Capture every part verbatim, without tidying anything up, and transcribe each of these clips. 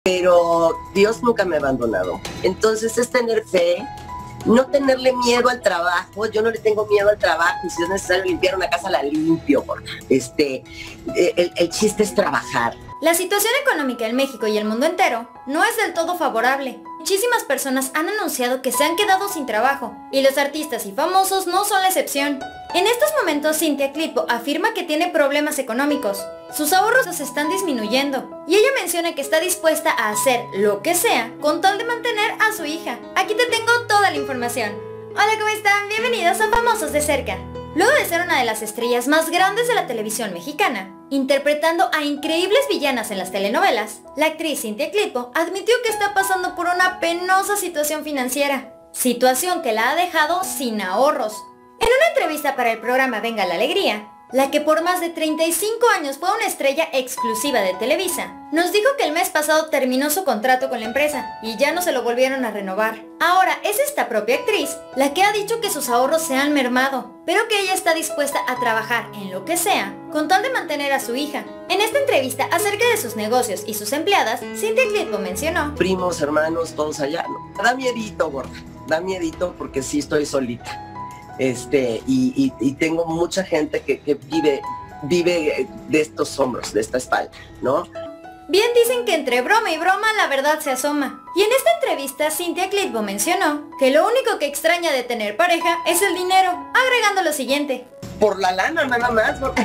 pero Dios nunca me ha abandonado. Entonces es tener fe, no tenerle miedo al trabajo. Yo no le tengo miedo al trabajo, y si es necesario limpiar una casa, la limpio. Este, el, el chiste es trabajar. La situación económica en México y el mundo entero no es del todo favorable. Muchísimas personas han anunciado que se han quedado sin trabajo, y los artistas y famosos no son la excepción. En estos momentos, Cynthia Clitbo afirma que tiene problemas económicos. Sus ahorros se están disminuyendo, y ella menciona que está dispuesta a hacer lo que sea con tal de mantener a su hija. Aquí te tengo toda la información. Hola, ¿cómo están? Bienvenidos a Famosos de Cerca. Luego de ser una de las estrellas más grandes de la televisión mexicana, interpretando a increíbles villanas en las telenovelas, la actriz Cynthia Clitbo admitió que está pasando por una penosa situación financiera, situación que la ha dejado sin ahorros. En una entrevista para el programa Venga la Alegría, la que por más de treinta y cinco años fue una estrella exclusiva de Televisa, nos dijo que el mes pasado terminó su contrato con la empresa y ya no se lo volvieron a renovar. Ahora es esta propia actriz la que ha dicho que sus ahorros se han mermado, pero que ella está dispuesta a trabajar en lo que sea con tal de mantener a su hija. En esta entrevista acerca de sus negocios y sus empleadas, Cynthia Clitbo mencionó: primos, hermanos, todos allá, ¿no? Da miedito, gorda, da miedito porque sí estoy solita. Este, y, y, y tengo mucha gente que, que vive, vive de estos hombros, de esta espalda, ¿no? Bien dicen que entre broma y broma la verdad se asoma. Y en esta entrevista Cynthia Clitbo mencionó que lo único que extraña de tener pareja es el dinero, agregando lo siguiente: por la lana nada más. Porque...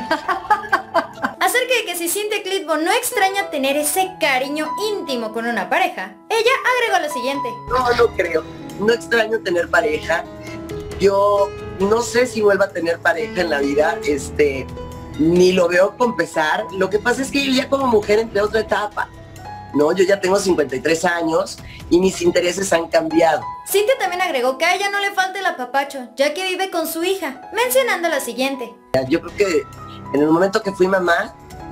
Acerca de que si Cynthia Clitbo no extraña tener ese cariño íntimo con una pareja, ella agregó lo siguiente: no, no creo, no extraño tener pareja. Yo no sé si vuelva a tener pareja en la vida, este, ni lo veo con pesar. Lo que pasa es que yo ya como mujer entré a otra etapa, ¿no? Yo ya tengo cincuenta y tres años y mis intereses han cambiado. Cynthia también agregó que a ella no le falta el apapacho, ya que vive con su hija, mencionando lo siguiente: yo creo que en el momento que fui mamá,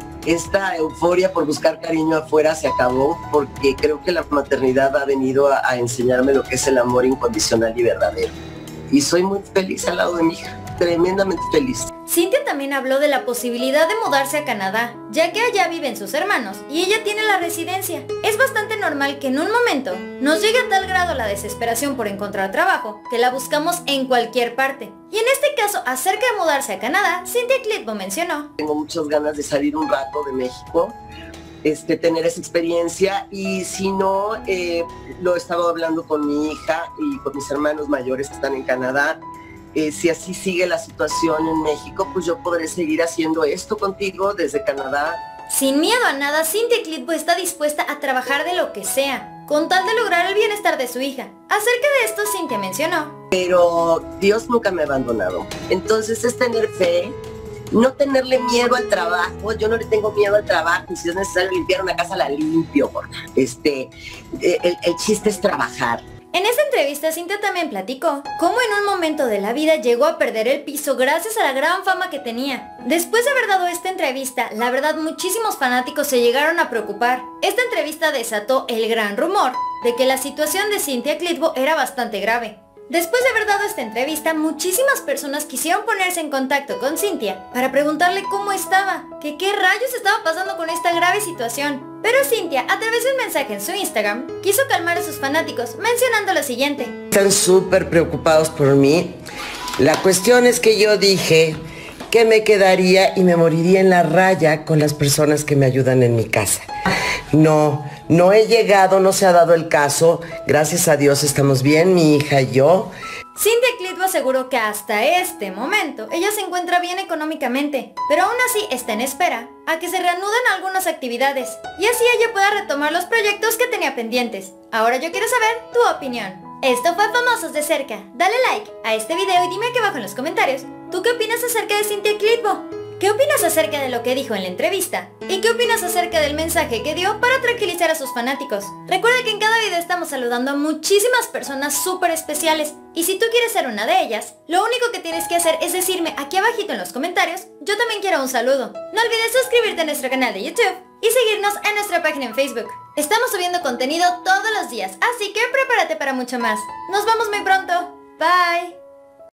esta euforia por buscar cariño afuera se acabó, porque creo que la maternidad ha venido a, a enseñarme lo que es el amor incondicional y verdadero. Y soy muy feliz al lado de mi hija, tremendamente feliz. Cynthia también habló de la posibilidad de mudarse a Canadá, ya que allá viven sus hermanos y ella tiene la residencia. Es bastante normal que en un momento nos llegue a tal grado la desesperación por encontrar trabajo, que la buscamos en cualquier parte. Y en este caso, acerca de mudarse a Canadá, Cynthia Clitbo mencionó: tengo muchas ganas de salir un rato de México, Este, tener esa experiencia, y si no, eh, lo he estado hablando con mi hija y con mis hermanos mayores que están en Canadá. Eh, si así sigue la situación en México, pues yo podré seguir haciendo esto contigo desde Canadá. Sin miedo a nada, Cynthia Clitbo está dispuesta a trabajar de lo que sea, con tal de lograr el bienestar de su hija. Acerca de esto, Cynthia mencionó: pero Dios nunca me ha abandonado. Entonces es tener fe, no tenerle miedo al trabajo. Yo no le tengo miedo al trabajo, y si es necesario limpiar una casa, la limpio. Este, el, el chiste es trabajar. En esta entrevista, Cynthia también platicó cómo en un momento de la vida llegó a perder el piso gracias a la gran fama que tenía. Después de haber dado esta entrevista, la verdad muchísimos fanáticos se llegaron a preocupar. Esta entrevista desató el gran rumor de que la situación de Cynthia Clitbo era bastante grave. Después de haber dado esta entrevista, muchísimas personas quisieron ponerse en contacto con Cynthia para preguntarle cómo estaba, que qué rayos estaba pasando con esta grave situación. Pero Cynthia, a través de un mensaje en su Instagram, quiso calmar a sus fanáticos, mencionando lo siguiente: están súper preocupados por mí. La cuestión es que yo dije que me quedaría y me moriría en la raya con las personas que me ayudan en mi casa. No, no he llegado, no se ha dado el caso. Gracias a Dios estamos bien, mi hija y yo. Cynthia Clitbo aseguró que hasta este momento ella se encuentra bien económicamente, pero aún así está en espera a que se reanuden algunas actividades y así ella pueda retomar los proyectos que tenía pendientes. Ahora yo quiero saber tu opinión. Esto fue Famosos de Cerca. Dale like a este video y dime aquí abajo en los comentarios, ¿tú qué opinas acerca de Cynthia Clitbo? ¿Qué opinas acerca de lo que dijo en la entrevista? ¿Y qué opinas acerca del mensaje que dio para tranquilizar a sus fanáticos? Recuerda que en cada video estamos saludando a muchísimas personas súper especiales, y si tú quieres ser una de ellas, lo único que tienes que hacer es decirme aquí abajito en los comentarios: yo también quiero un saludo. No olvides suscribirte a nuestro canal de YouTube y seguirnos en nuestra página en Facebook. Estamos subiendo contenido todos los días, así que prepárate para mucho más. Nos vemos muy pronto. Bye.